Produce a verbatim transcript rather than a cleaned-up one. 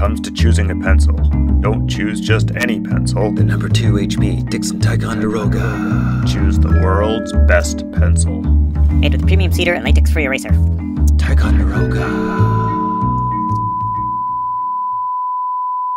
comes to choosing a pencil, don't choose just any pencil. The number two H B, Dixon Ticonderoga. Choose the world's best pencil. Made with premium cedar and latex-free eraser. Ticonderoga.